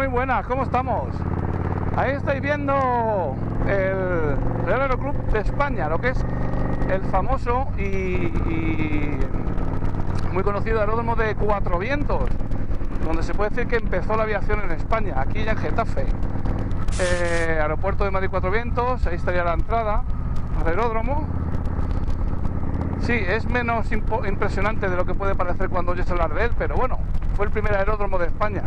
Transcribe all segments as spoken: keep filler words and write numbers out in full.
Muy buenas, ¿cómo estamos? Ahí estáis viendo el Real Aeroclub de España, lo que es el famoso y, y muy conocido aeródromo de Cuatro Vientos, donde se puede decir que empezó la aviación en España, aquí ya en Getafe. Eh, aeropuerto de Madrid Cuatro Vientos, ahí estaría la entrada al aeródromo. Sí, es menos impresionante de lo que puede parecer cuando oyes hablar de él, pero bueno, fue el primer aeródromo de España.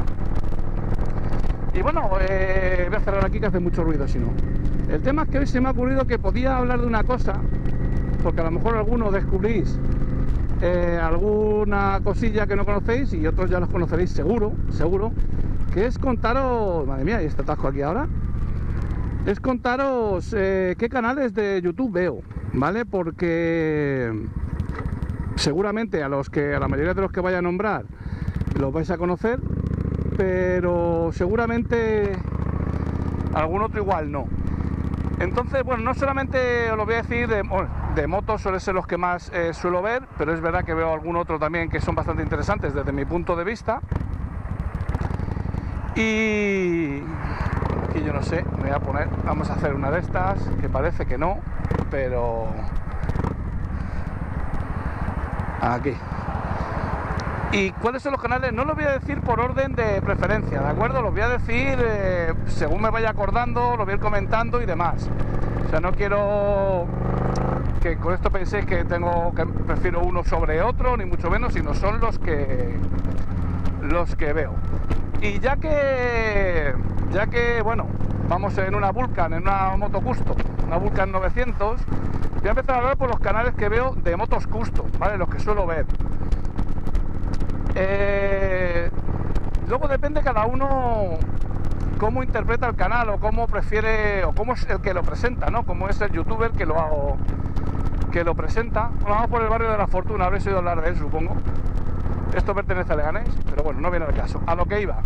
Y bueno, eh, voy a cerrar aquí que hace mucho ruido si no. El tema es que hoy se me ha ocurrido que podía hablar de una cosa, porque a lo mejor algunos descubrís eh, alguna cosilla que no conocéis y otros ya los conoceréis seguro, seguro, que es contaros, madre mía, ¿y este atasco aquí ahora? Es contaros eh, qué canales de YouTube veo, ¿vale? Porque seguramente a los que a la mayoría de los que vaya a nombrar los vais a conocer, pero seguramente algún otro igual no. Entonces, bueno, no solamente os lo voy a decir de, bueno, de motos, suelen ser los que más eh, suelo ver, pero es verdad que veo algún otro también que son bastante interesantes desde mi punto de vista. Y aquí yo no sé, me voy a poner, vamos a hacer una de estas, que parece que no, pero aquí. ¿Y cuáles son los canales? No los voy a decir por orden de preferencia, ¿de acuerdo? Los voy a decir eh, según me vaya acordando, los voy a ir comentando y demás. O sea, no quiero que con esto penséis que tengo que prefiero uno sobre otro, ni mucho menos, sino son los que los que veo. Y ya que ya que bueno, vamos en una Vulcan, en una moto custom, una Vulcan novecientos, voy a empezar a hablar por los canales que veo de motos custom, ¿vale? Los que suelo ver. Eh, luego depende cada uno cómo interpreta el canal o cómo prefiere o cómo es el que lo presenta, ¿no? Cómo es el youtuber que lo hago, que lo presenta. Bueno, vamos por el barrio de la Fortuna, habréis oído hablar de él, supongo. Esto pertenece a Leganés, pero bueno, no viene al caso. A lo que iba.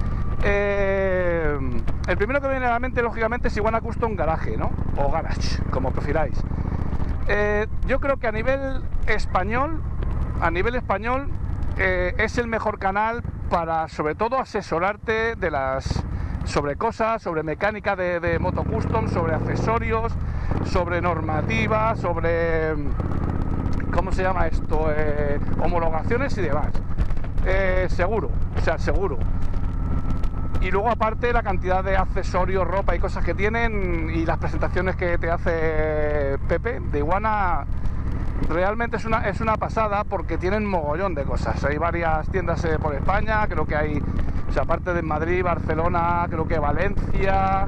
Eh, el primero que viene a la mente, lógicamente, es Iguana Custom Garage, ¿no? O Garage, como prefiráis. Eh, yo creo que a nivel español, a nivel español, eh, es el mejor canal para, sobre todo, asesorarte de las sobre cosas, sobre mecánica de, de moto custom, sobre accesorios, sobre normativa, sobre ¿cómo se llama esto? Eh, homologaciones y demás. Eh, seguro, o sea, seguro. Y luego aparte la cantidad de accesorios, ropa y cosas que tienen y las presentaciones que te hace Pepe de Iguana, realmente es una, es una pasada porque tienen mogollón de cosas. Hay varias tiendas eh, por España, creo que hay, o sea, aparte de Madrid, Barcelona, creo que Valencia,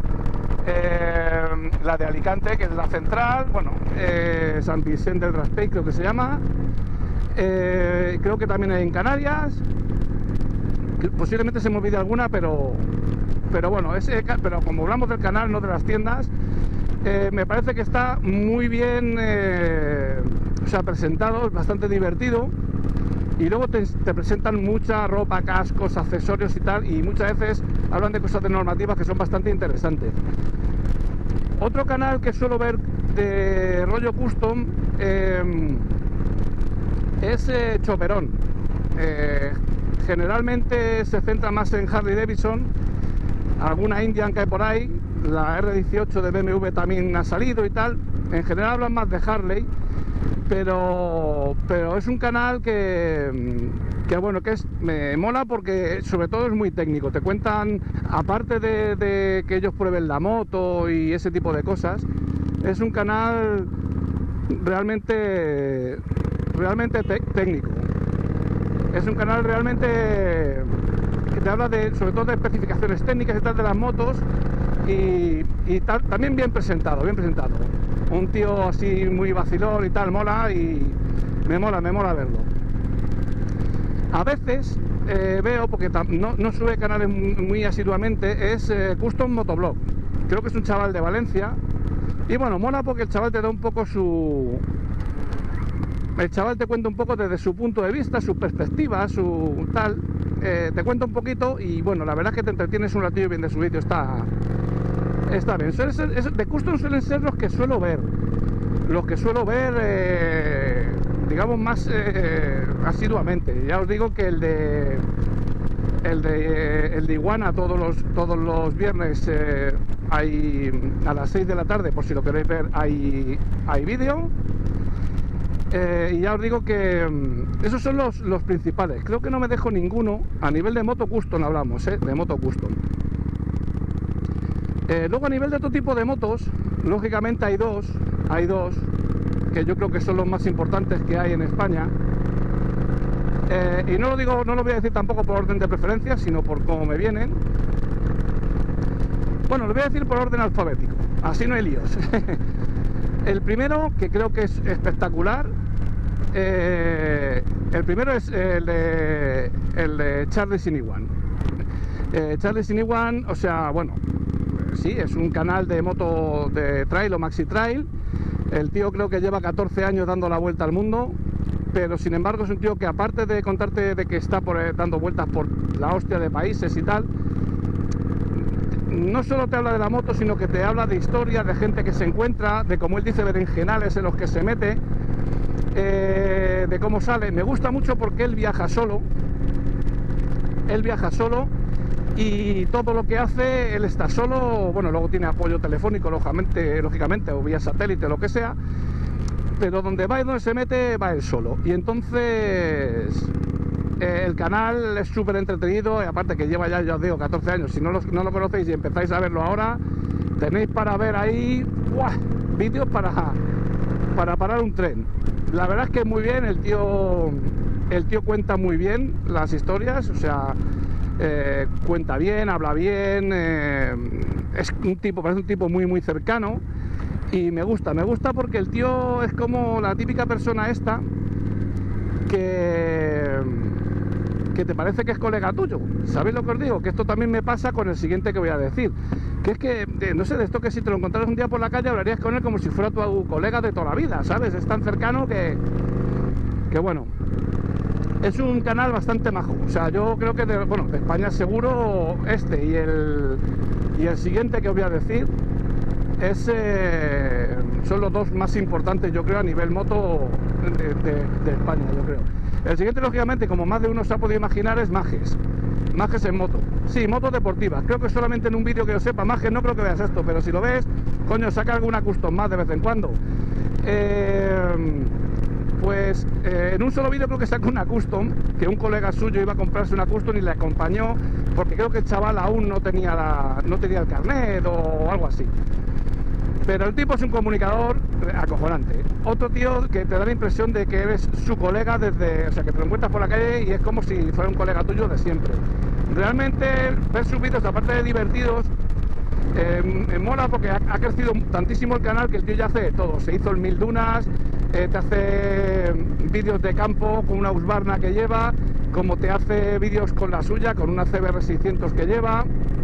eh, la de Alicante, que es la central, bueno, eh, San Vicente del Raspey creo que se llama, eh, creo que también hay en Canarias. Posiblemente se me olvide alguna, pero pero bueno, ese, pero como hablamos del canal, no de las tiendas, eh, me parece que está muy bien eh, o sea, presentado, es bastante divertido. Y luego te, te presentan mucha ropa, cascos, accesorios y tal, y muchas veces hablan de cosas de normativas que son bastante interesantes. Otro canal que suelo ver de rollo custom eh, es eh, Choperón. Eh, Generalmente se centra más en Harley Davidson, alguna Indian que hay por ahí, la R dieciocho de B M W también ha salido y tal. En general hablan más de Harley, pero, pero es un canal que, que bueno, que es, me mola porque sobre todo es muy técnico. Te cuentan, aparte de, de que ellos prueben la moto y ese tipo de cosas, es un canal realmente, realmente técnico. Es un canal realmente que te habla de, sobre todo de especificaciones técnicas y tal de las motos y, y tal, también bien presentado, bien presentado. Un tío así muy vacilón y tal, mola y me mola, me mola verlo. A veces eh, veo, porque no, no sube canales muy, muy asiduamente, es eh, Custom Motoblog. Creo que es un chaval de Valencia y bueno, mola porque el chaval te da un poco su... El chaval te cuenta un poco desde su punto de vista, su perspectiva, su tal, eh, te cuenta un poquito y bueno, la verdad es que te entretienes un ratillo bien de su vídeo, está, está bien. Suele ser, es, de custom suelen ser los que suelo ver, los que suelo ver, eh, digamos, más eh, asiduamente. Ya os digo que el de el de, el de Iguana todos los, todos los viernes eh, hay a las seis de la tarde, por si lo queréis ver, hay, hay vídeo. Eh, y ya os digo que um, esos son los, los principales. Creo que no me dejo ninguno. A nivel de moto custom hablamos, ¿eh? De moto custom. Eh, luego a nivel de otro tipo de motos, lógicamente hay dos, hay dos que yo creo que son los más importantes que hay en España. Eh, y no lo digo, no lo voy a decir tampoco por orden de preferencia, sino por cómo me vienen. Bueno, lo voy a decir por orden alfabético, así no hay líos. El primero, que creo que es espectacular, eh, el primero es el de, el de Charlie Siniwan. Eh, Charlie Siniwan, o sea, bueno, sí, es un canal de moto de trail o maxi trail. El tío creo que lleva catorce años dando la vuelta al mundo, pero sin embargo es un tío que, aparte de contarte de que está por, eh, dando vueltas por la hostia de países y tal, no solo te habla de la moto, sino que te habla de historia, de gente que se encuentra, de, como él dice, berenjenales en los que se mete, eh, de cómo sale. Me gusta mucho porque él viaja solo, él viaja solo y todo lo que hace, él está solo. Bueno, luego tiene apoyo telefónico, lógicamente, lógicamente o vía satélite, lo que sea, pero donde va y donde se mete, va él solo. Y entonces eh, el canal es súper entretenido, y aparte que lleva ya, ya os digo, catorce años. Si no lo, no lo conocéis y empezáis a verlo ahora, tenéis para ver ahí ¡buah! Vídeos para, para parar un tren. La verdad es que muy bien, el tío, el tío cuenta muy bien las historias, o sea, eh, cuenta bien, habla bien, eh, es un tipo, parece un tipo muy muy cercano. Y me gusta, me gusta porque el tío es como la típica persona esta que, que te parece que es colega tuyo. ¿Sabéis lo que os digo? Que esto también me pasa con el siguiente que voy a decir. Que es que, no sé, de esto que si te lo encontraras un día por la calle hablarías con él como si fuera tu colega de toda la vida, ¿sabes? Es tan cercano que, que bueno, es un canal bastante majo. O sea, yo creo que, de, bueno, de España seguro este y el, y el siguiente que os voy a decir es, eh, son los dos más importantes, yo creo, a nivel moto de, de, de España, yo creo. El siguiente, lógicamente, como más de uno se ha podido imaginar, es Majes. Majes en moto. Sí, motos deportivas. Creo que solamente en un vídeo que yo sepa, Majes, no creo que veas esto, pero si lo ves, coño, saca alguna custom más de vez en cuando. Eh, pues eh, en un solo vídeo creo que sacó una custom, que un colega suyo iba a comprarse una custom y le acompañó, porque creo que el chaval aún no tenía, la, no tenía el carnet o algo así. Pero el tipo es un comunicador acojonante. Otro tío que te da la impresión de que eres su colega desde... O sea, que te lo encuentras por la calle y es como si fuera un colega tuyo de siempre. Realmente ver sus vídeos, aparte de divertidos, eh, me mola porque ha, ha crecido tantísimo el canal que el tío ya hace de todo. Se hizo el Mil Dunas, eh, te hace vídeos de campo con una Husqvarna que lleva, como te hace vídeos con la suya, con una C B R seiscientos que lleva.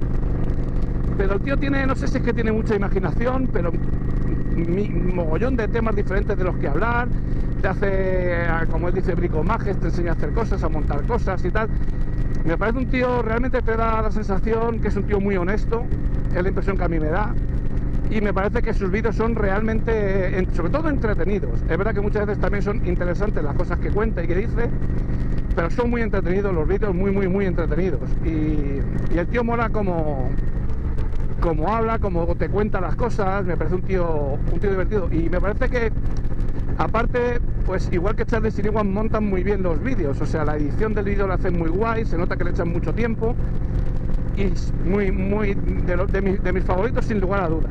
Pero el tío tiene, no sé si es que tiene mucha imaginación, pero mi, mogollón de temas diferentes de los que hablar. Te hace, como él dice, bricomajes, te enseña a hacer cosas, a montar cosas y tal. Me parece un tío, realmente te da la sensación que es un tío muy honesto, es la impresión que a mí me da. Y me parece que sus vídeos son realmente, sobre todo, entretenidos. Es verdad que muchas veces también son interesantes las cosas que cuenta y que dice, pero son muy entretenidos los vídeos, muy, muy, muy entretenidos. Y, y el tío mola como... como habla, como te cuenta las cosas. Me parece un tío un tío divertido, y me parece que, aparte, pues igual que Charlie Siniwan, montan muy bien los vídeos. O sea, la edición del vídeo la hacen muy guay, se nota que le echan mucho tiempo y es muy, muy de, lo, de, mis, de mis favoritos, sin lugar a dudas.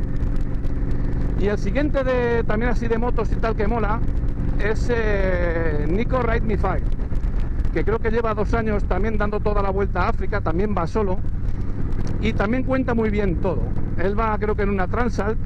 Y el siguiente, de también así de motos y tal, que mola, es eh, Nico Ride Me Fire, que creo que lleva dos años también dando toda la vuelta a África, también va solo. Y también cuenta muy bien todo. Él va, creo que en una Transalt,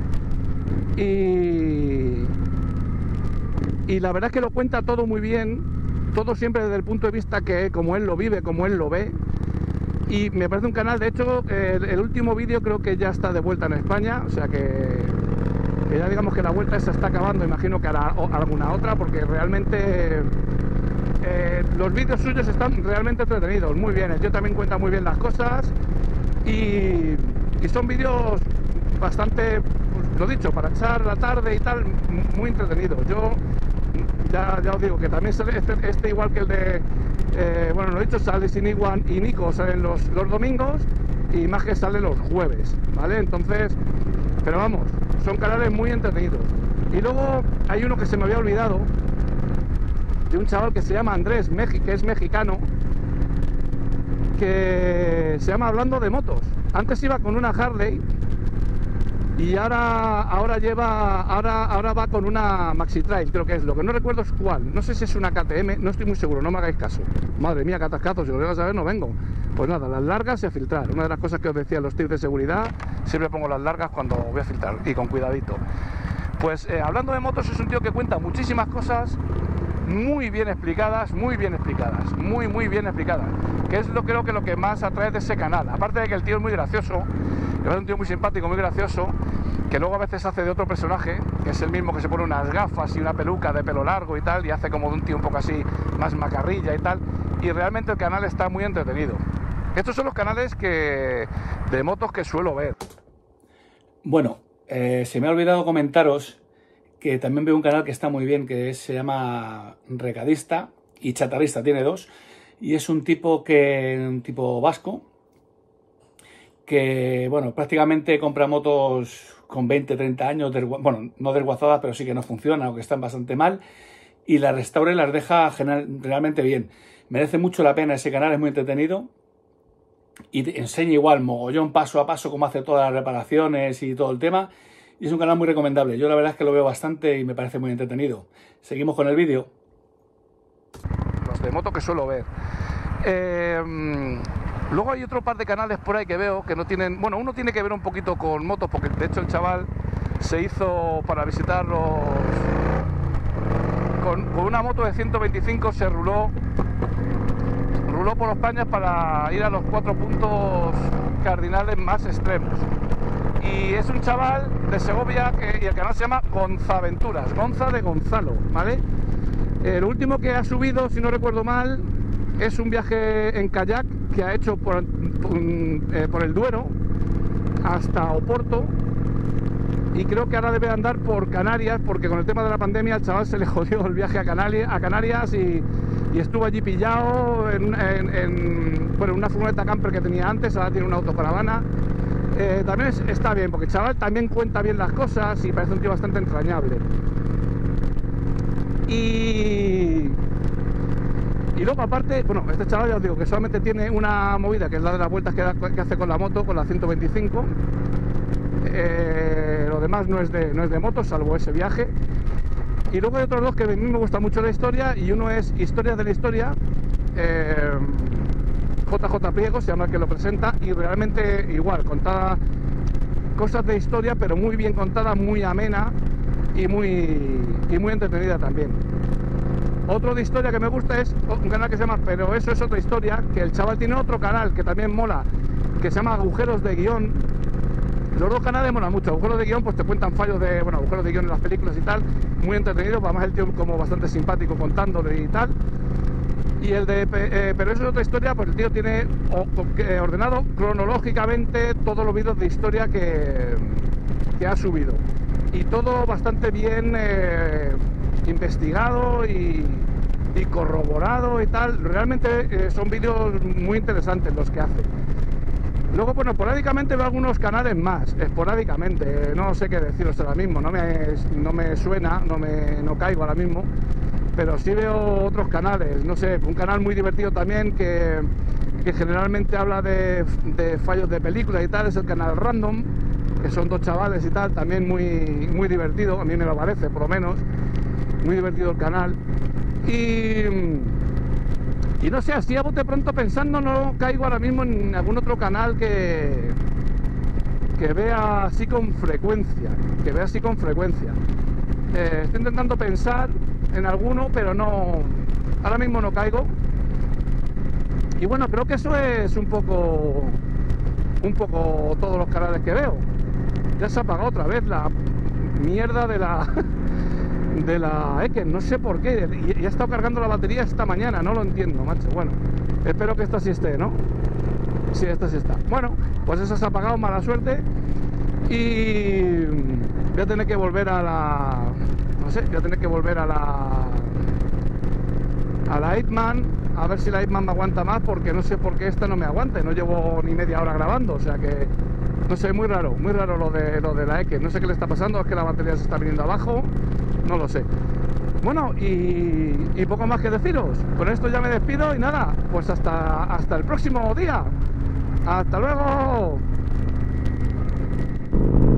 y, y la verdad es que lo cuenta todo muy bien, todo siempre desde el punto de vista que como él lo vive, como él lo ve. Y me parece un canal, de hecho, el, el último vídeo creo que ya está de vuelta en España, o sea que, que ya digamos que la vuelta esa está acabando, imagino que hará alguna otra, porque realmente eh, los vídeos suyos están realmente entretenidos, muy bien. El tío también cuenta muy bien las cosas. Y, y son vídeos bastante, pues, lo dicho, para echar la tarde y tal, muy entretenidos. Yo ya, ya os digo que también sale este, este igual que el de, eh, bueno, lo he dicho, sale Siniguan y Nico, salen los, los domingos, y Mage sale los jueves, ¿vale? Entonces, pero vamos, son canales muy entretenidos. Y luego hay uno que se me había olvidado, de un chaval que se llama Andrés, que es mexicano, que se llama Hablando de Motos. Antes iba con una Harley y ahora, ahora lleva, ahora, ahora va con una Maxi Trail, creo que es, lo que no recuerdo es cuál, no sé si es una K T M, no estoy muy seguro, no me hagáis caso. Madre mía, qué atascados, si lo llegas a ver no vengo. Pues nada, las largas y a filtrar, una de las cosas que os decía, los tips de seguridad, siempre pongo las largas cuando voy a filtrar, y con cuidadito. Pues eh, Hablando de Motos es un tío que cuenta muchísimas cosas muy bien explicadas, muy bien explicadas, muy muy bien explicadas, que es lo creo que lo que más atrae de ese canal, aparte de que el tío es muy gracioso, es un tío muy simpático, muy gracioso, que luego a veces hace de otro personaje, que es el mismo que se pone unas gafas y una peluca de pelo largo y tal, y hace como de un tío un poco así, más macarrilla y tal, y realmente el canal está muy entretenido. Estos son los canales que de motos que suelo ver. Bueno, eh, se me ha olvidado comentaros que también veo un canal que está muy bien, que es, se llama Recadista y Chatarrista, tiene dos, y es un tipo que un tipo vasco que, bueno, prácticamente compra motos con veinte, treinta años, bueno, no desguazadas, pero sí que no funcionan o que están bastante mal, y las restaura y las deja general, realmente bien. Merece mucho la pena ese canal, es muy entretenido y te enseña igual mogollón paso a paso cómo hace todas las reparaciones y todo el tema. Y es un canal muy recomendable. Yo la verdad es que lo veo bastante y me parece muy entretenido. Seguimos con el vídeo. Los de moto que suelo ver. Eh, luego hay otro par de canales por ahí que veo que no tienen... Bueno, uno tiene que ver un poquito con motos, porque de hecho el chaval se hizo para visitar los... Con, con una moto de ciento veinticinco se ruló... Ruló por España para ir a los cuatro puntos cardinales más extremos. Y es un chaval de Segovia que, y el canal se llama Gonzaventuras, Gonza de Gonzalo, ¿vale? El último que ha subido, si no recuerdo mal, es un viaje en kayak que ha hecho por, por, eh, por el Duero hasta Oporto, y creo que ahora debe andar por Canarias, porque con el tema de la pandemia al chaval se le jodió el viaje a Canarias, a Canarias y, y estuvo allí pillado en, en, en bueno, una furgoneta camper que tenía antes, ahora tiene una autocaravana. Eh, también es, está bien, porque el chaval también cuenta bien las cosas y parece un tío bastante entrañable. Y, y luego aparte, bueno, este chaval ya os digo que solamente tiene una movida, que es la de las vueltas que, da, que hace con la moto, con la ciento veinticinco. Eh, lo demás no es, de, no es de motos, salvo ese viaje. Y luego hay otros dos que a mí me gusta mucho la historia, y uno es Historias de la Historia. Eh, J J Pliego se llama el que lo presenta, y realmente igual, contada cosas de historia, pero muy bien contada, muy amena y muy, y muy entretenida también. Otro de historia que me gusta es un canal que se llama Pero eso es otra historia, que el chaval tiene otro canal que también mola, que se llama Agujeros de Guión. Los dos canales molan mucho. Agujeros de Guión pues te cuentan fallos de, bueno, agujeros de guión en las películas y tal, muy entretenido, además el tío como bastante simpático contándole y tal. Y el de eh, Pero eso es otra historia, pues el tío tiene ordenado cronológicamente todos los vídeos de historia que, que ha subido. Y todo bastante bien eh, investigado y, y corroborado y tal. Realmente eh, son vídeos muy interesantes los que hace. Luego, bueno, esporádicamente veo algunos canales más, esporádicamente, no sé qué deciros ahora mismo, no me, no me suena, no, me, no caigo ahora mismo. Pero sí veo otros canales, no sé, un canal muy divertido también que, que generalmente habla de, de fallos de películas y tal, es el canal Random, que son dos chavales y tal, también muy, muy divertido, a mí me lo parece por lo menos, muy divertido el canal. Y, y no sé, así a bote pronto pensando no caigo ahora mismo en algún otro canal que, que vea así con frecuencia, que vea así con frecuencia. Eh, estoy intentando pensar en alguno, pero no, ahora mismo no caigo. Y bueno, creo que eso es un poco un poco todos los canales que veo. Ya se ha apagado otra vez la mierda de la de la Eken, no sé por qué, y ya he estado cargando la batería esta mañana, no lo entiendo, macho. Bueno, espero que esta sí esté, ¿no? Sí, esta sí está. Bueno, pues esa se ha apagado, mala suerte, y voy a tener que volver a la... sé, voy a tener que volver a la a la Hitman, a ver si la Hitman me aguanta más, porque no sé por qué esta no me aguanta, no llevo ni media hora grabando, o sea que no sé, muy raro, muy raro lo de lo de la X, no sé qué le está pasando, es que la batería se está viniendo abajo, no lo sé. Bueno, y, y poco más que deciros, con esto ya me despido y nada, pues hasta, hasta el próximo día, hasta luego.